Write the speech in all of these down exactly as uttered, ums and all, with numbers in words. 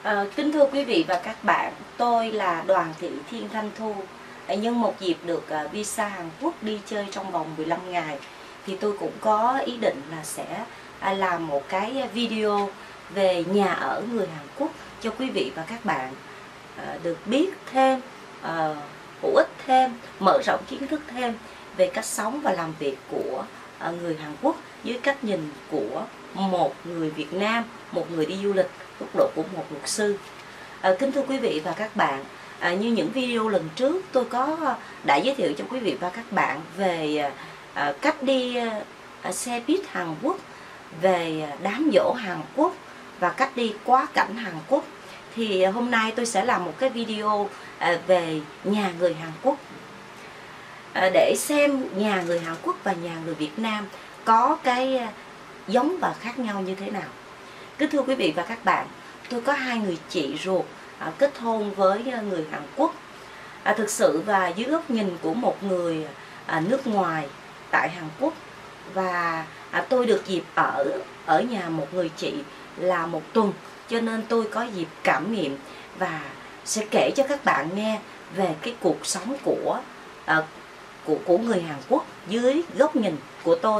À, kính thưa quý vị và các bạn, tôi là Đoàn Thị Thiên Thanh Thu. À, nhân một dịp được à, visa Hàn Quốc đi chơi trong vòng mười lăm ngày thì tôi cũng có ý định là sẽ à, làm một cái video về nhà ở người Hàn Quốc cho quý vị và các bạn à, được biết thêm, à, hữu ích thêm, mở rộng kiến thức thêm về cách sống và làm việc của à, người Hàn Quốc dưới cách nhìn của một người Việt Nam, một người đi du lịch, góc độ của một luật sư. À, kính thưa quý vị và các bạn, à, như những video lần trước tôi có đã giới thiệu cho quý vị và các bạn về à, cách đi à, xe buýt Hàn Quốc, về đám giỗ Hàn Quốc và cách đi quá cảnh Hàn Quốc. Thì hôm nay tôi sẽ làm một cái video à, về nhà người Hàn Quốc, à, để xem nhà người Hàn Quốc và nhà người Việt Nam có cái giống và khác nhau như thế nào. Kính thưa quý vị và các bạn, tôi có hai người chị ruột à, kết hôn với người Hàn Quốc. À, thực sự và dưới góc nhìn của một người à, nước ngoài tại Hàn Quốc, và à, tôi được dịp ở ở nhà một người chị là một tuần, cho nên tôi có dịp cảm nghiệm và sẽ kể cho các bạn nghe về cái cuộc sống của à, của của người Hàn Quốc dưới góc nhìn của tôi.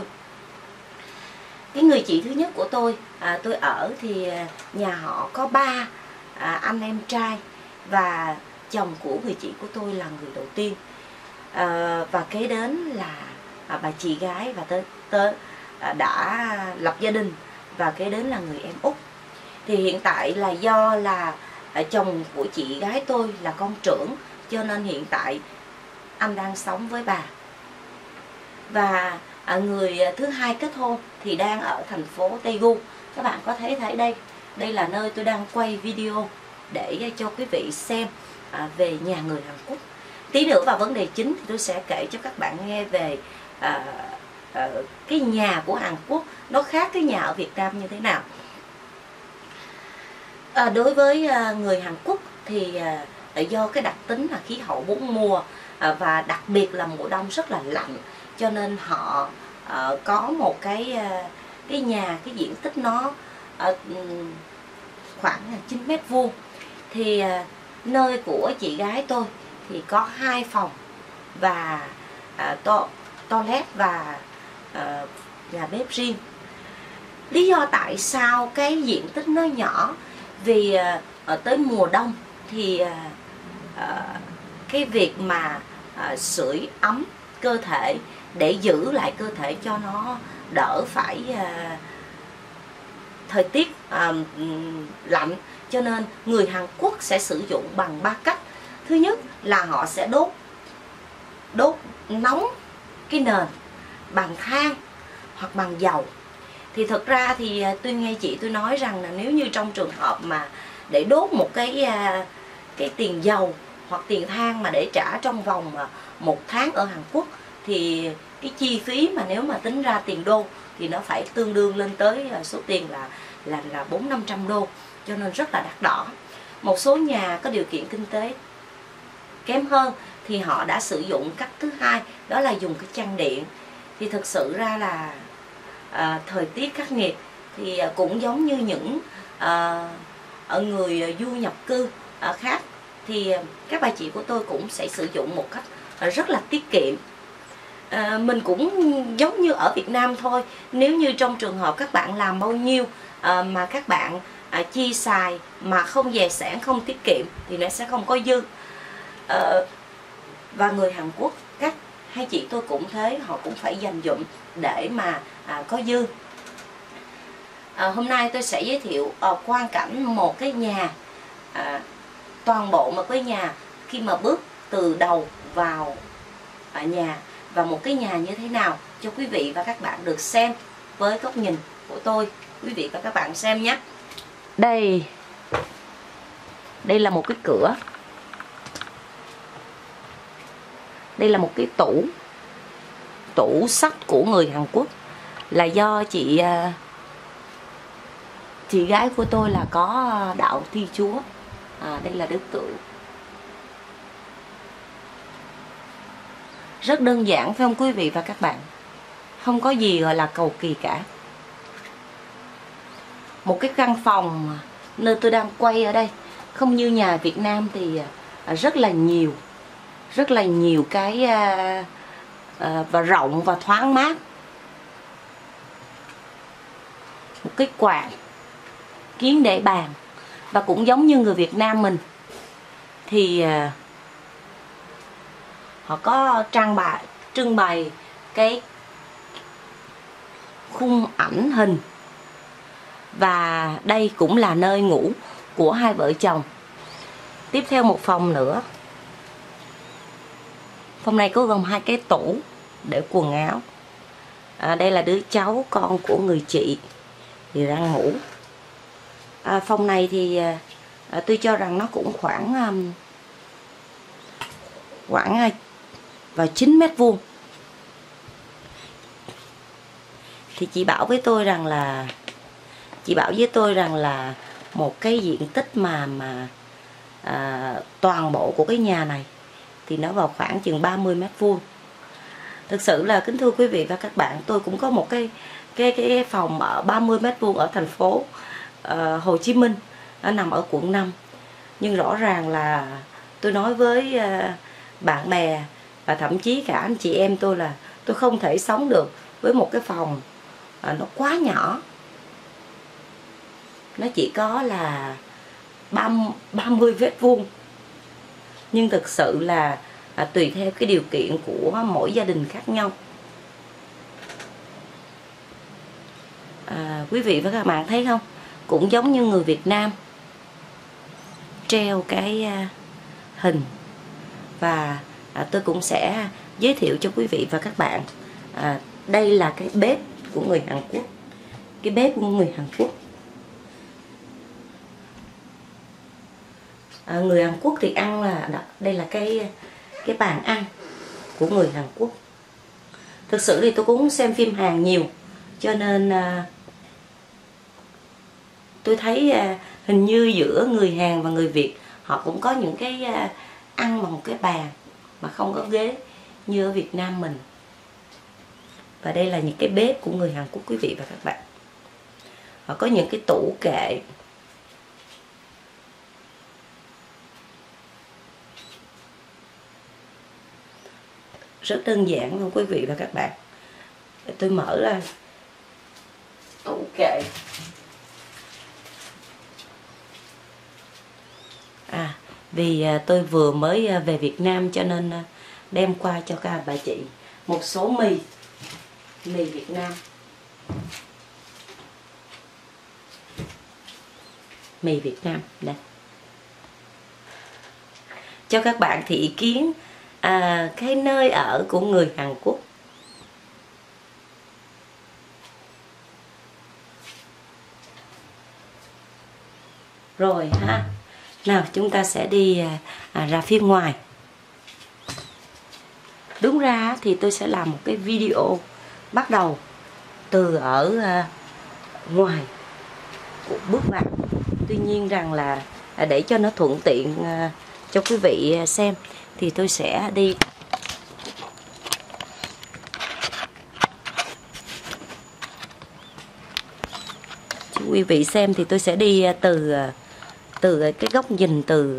Cái người chị thứ nhất của tôi, à, tôi ở thì nhà họ có ba à, anh em trai, và chồng của người chị của tôi là người đầu tiên, à, và kế đến là à, bà chị gái, và tớ, tớ à, đã lập gia đình, và kế đến là người em út. Thì hiện tại là do là à, chồng của chị gái tôi là con trưởng, cho nên hiện tại anh đang sống với bà. Và à, người thứ hai kết hôn thì đang ở thành phố Daegu. Các bạn có thấy thấy đây, đây là nơi tôi đang quay video để cho quý vị xem à, về nhà người Hàn Quốc. Tí nữa vào vấn đề chính thì tôi sẽ kể cho các bạn nghe về à, à, cái nhà của Hàn Quốc nó khác cái nhà ở Việt Nam như thế nào. À, đối với à, người Hàn Quốc thì à, do cái đặc tính là khí hậu bốn mùa, à, và đặc biệt là mùa đông rất là lạnh, cho nên họ uh, có một cái uh, cái nhà, cái diện tích nó uh, khoảng chín mét vuông. Thì uh, nơi của chị gái tôi thì có hai phòng và uh, to, toilet và uh, nhà bếp riêng. Lý do tại sao cái diện tích nó nhỏ, vì uh, ở tới mùa đông thì uh, uh, cái việc mà uh, sưởi ấm cơ thể để giữ lại cơ thể cho nó đỡ phải uh, thời tiết uh, lạnh, cho nên người Hàn Quốc sẽ sử dụng bằng ba cách. Thứ nhất là họ sẽ đốt đốt nóng cái nền bằng than hoặc bằng dầu. Thì thực ra thì tôi nghe chị tôi nói rằng là nếu như trong trường hợp mà để đốt một cái uh, cái tiền dầu hoặc tiền than mà để trả trong vòng uh, một tháng ở Hàn Quốc, thì cái chi phí mà nếu mà tính ra tiền đô thì nó phải tương đương lên tới số tiền là là là bốn năm trăm đô, cho nên rất là đắt đỏ. Một số nhà có điều kiện kinh tế kém hơn thì họ đã sử dụng cách thứ hai, đó là dùng cái chăn điện. Thì thực sự ra là à, thời tiết khắc nghiệt thì cũng giống như những à, ở người du nhập cư à, khác, thì các bà chị của tôi cũng sẽ sử dụng một cách rất là tiết kiệm. À, mình cũng giống như ở Việt Nam thôi. Nếu như trong trường hợp các bạn làm bao nhiêu à, mà các bạn à, chi xài mà không dè sẻn, không tiết kiệm thì nó sẽ không có dư. à, Và người Hàn Quốc, các hai chị tôi cũng thế, họ cũng phải dành dụm để mà à, có dư. à, Hôm nay tôi sẽ giới thiệu à, quang cảnh một cái nhà, à, toàn bộ một cái nhà khi mà bước từ đầu vào à, nhà, và một cái nhà như thế nào cho quý vị và các bạn được xem với góc nhìn của tôi. Quý vị và các bạn xem nhé. Đây, đây là một cái cửa. Đây là một cái tủ, tủ sắt của người Hàn Quốc, là do chị chị gái của tôi là có đạo Thiên Chúa. À, đây là đức tượng. Rất đơn giản phải không quý vị và các bạn? Không có gì gọi là cầu kỳ cả. Một cái căn phòng nơi tôi đang quay ở đây. Không như nhà Việt Nam thì rất là nhiều, rất là nhiều cái và rộng và thoáng mát. Một cái quạt kiến để bàn. Và cũng giống như người Việt Nam mình thì họ có trưng bày trưng bày cái khung ảnh hình. Và đây cũng là nơi ngủ của hai vợ chồng. Tiếp theo một phòng nữa. Phòng này có gồm hai cái tủ để quần áo. À, đây là đứa cháu con của người chị thì đang ngủ. À, phòng này thì à, tôi cho rằng nó cũng khoảng um, khoảng vào chín mét vuông. Thì chị bảo với tôi rằng là chị bảo với tôi rằng là một cái diện tích mà mà à, toàn bộ của cái nhà này thì nó vào khoảng chừng ba mươi mét vuông. Thực sự là kính thưa quý vị và các bạn, tôi cũng có một cái cái cái phòng ở ba mươi mét vuông ở thành phố uh, Hồ Chí Minh, nó nằm ở quận năm. Nhưng rõ ràng là tôi nói với uh, bạn bè và thậm chí cả anh chị em tôi là tôi không thể sống được với một cái phòng uh, nó quá nhỏ. Nó chỉ có là ba mươi mét vuông. Nhưng thực sự là à, tùy theo cái điều kiện của mỗi gia đình khác nhau. À, quý vị và các bạn thấy không? Cũng giống như người Việt Nam treo cái à, hình. Và à, tôi cũng sẽ giới thiệu cho quý vị và các bạn à, đây là cái bếp của người Hàn Quốc. Cái bếp của người Hàn Quốc. À, người Hàn Quốc thì ăn là đây là cái cái bàn ăn của người Hàn Quốc. Thực sự thì tôi cũng xem phim Hàn nhiều, cho nên à, tôi thấy à, hình như giữa người Hàn và người Việt họ cũng có những cái à, ăn bằng một cái bàn mà không có ghế như ở Việt Nam mình. Và đây là những cái bếp của người Hàn Quốc quý vị và các bạn. Họ có những cái tủ kệ. Rất đơn giản luôn quý vị và các bạn. Để tôi mở ra tủ kệ. À, vì tôi vừa mới về Việt Nam cho nên đem qua cho các bà chị một số mì mì Việt Nam. Mì Việt Nam đây. Cho các bạn thị ý kiến à, cái nơi ở của người Hàn Quốc. Rồi ha. Nào chúng ta sẽ đi à, ra phía ngoài. Đúng ra thì tôi sẽ làm một cái video bắt đầu từ ở à, ngoài của bước vào. Tuy nhiên rằng là à, để cho nó thuận tiện à, cho quý vị xem thì tôi sẽ đi cho quý vị xem thì tôi sẽ đi từ từ cái góc nhìn từ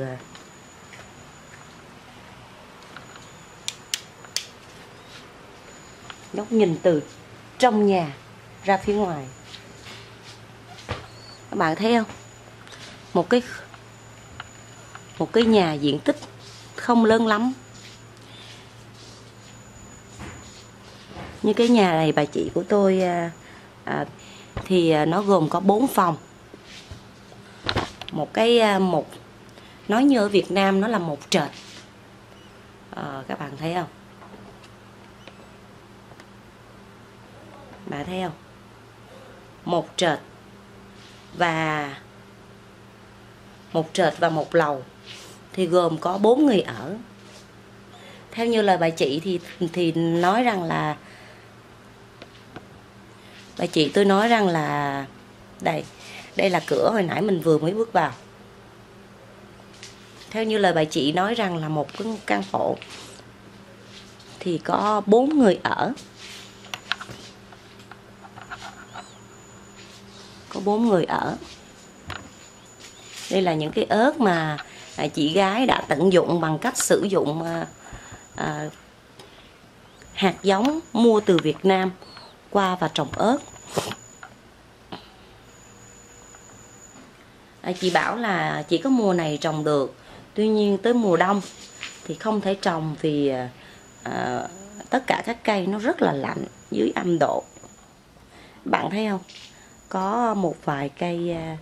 góc nhìn từ trong nhà ra phía ngoài. Các bạn thấy không? Một cái một cái nhà diện tích không lớn lắm. Như cái nhà này bà chị của tôi à, à, thì nó gồm có bốn phòng. Một cái một nói như ở Việt Nam nó là một trệt. À, các bạn thấy không? Bạn thấy không? Một trệt và một trệt và một lầu thì gồm có bốn người ở. Theo như lời bà chị thì thì nói rằng là bà chị tôi nói rằng là đây, đây là cửa hồi nãy mình vừa mới bước vào. Theo như lời bà chị nói rằng là một cái căn hộ thì có bốn người ở. Có bốn người ở. Đây là những cái ớt mà à, chị gái đã tận dụng bằng cách sử dụng à, à, hạt giống mua từ Việt Nam qua và trồng ớt. À, chị bảo là chỉ có mùa này trồng được, tuy nhiên tới mùa đông thì không thể trồng vì à, tất cả các cây nó rất là lạnh, dưới âm độ. Bạn thấy không? Có một vài cây à,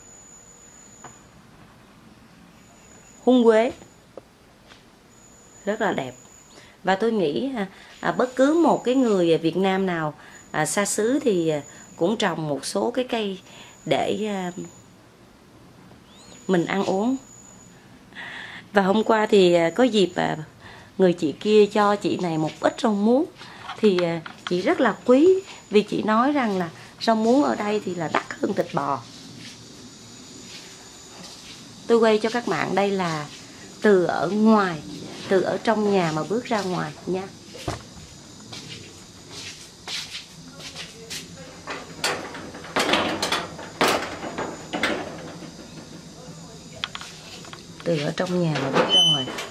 húng quế rất là đẹp. Và tôi nghĩ à, à, bất cứ một cái người Việt Nam nào à, xa xứ thì à, cũng trồng một số cái cây để à, mình ăn uống. Và hôm qua thì à, có dịp à, người chị kia cho chị này một ít rau muống, thì à, chị rất là quý, vì chị nói rằng là rau muống ở đây thì là đắt hơn thịt bò. Tôi quay cho các bạn đây là từ ở ngoài, từ ở trong nhà mà bước ra ngoài nha. Từ ở trong nhà mà bước ra ngoài.